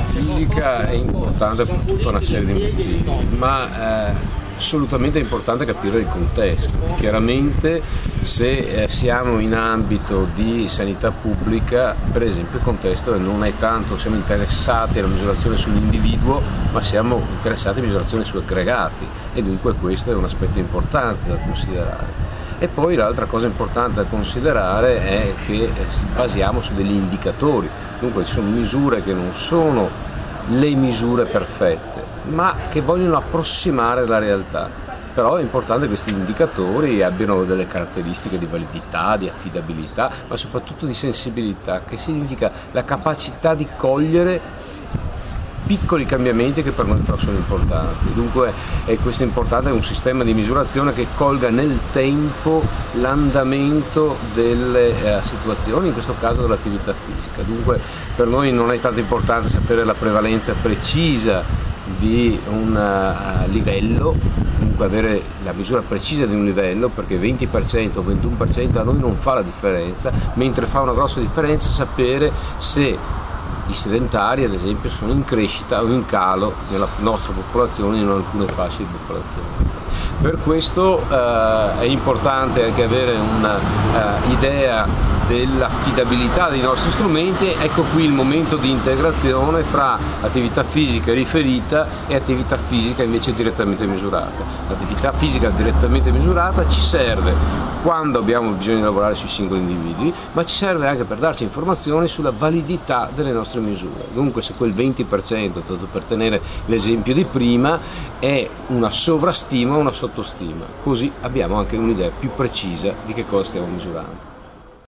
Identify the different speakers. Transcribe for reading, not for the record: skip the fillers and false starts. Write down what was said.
Speaker 1: fisica è importante per tutta una serie di motivi, ma assolutamente è importante capire il contesto. Chiaramente se siamo in ambito di sanità pubblica, per esempio, il contesto non è tanto, siamo interessati alla misurazione sull'individuo, ma siamo interessati alla misurazione su aggregati, e dunque questo è un aspetto importante da considerare. E poi l'altra cosa importante da considerare è che basiamo su degli indicatori, dunque ci sono misure che non sono le misure perfette, ma che vogliono approssimare la realtà. Però è importante che questi indicatori abbiano delle caratteristiche di validità, di affidabilità, ma soprattutto di sensibilità, che significa la capacità di cogliere piccoli cambiamenti che per noi però sono importanti. Dunque questo è importante, è un sistema di misurazione che colga nel tempo l'andamento delle situazioni, in questo caso dell'attività fisica. Dunque per noi non è tanto importante sapere la prevalenza precisa di un livello, comunque avere la misura precisa di un livello, perché 20% o 21% a noi non fa la differenza, mentre fa una grossa differenza sapere se i sedentari, ad esempio, sono in crescita o in calo nella nostra popolazione, in alcune fasce di popolazione. Per questo è importante anche avere un'idea dell'affidabilità dei nostri strumenti. Ecco qui il momento di integrazione fra attività fisica riferita e attività fisica invece direttamente misurata. L'attività fisica direttamente misurata ci serve quando abbiamo bisogno di lavorare sui singoli individui, ma ci serve anche per darci informazioni sulla validità delle nostre misure. Dunque se quel 20%, tanto per tenere l'esempio di prima, è una sovrastima o una sottostima, così abbiamo anche un'idea più precisa di che cosa stiamo misurando.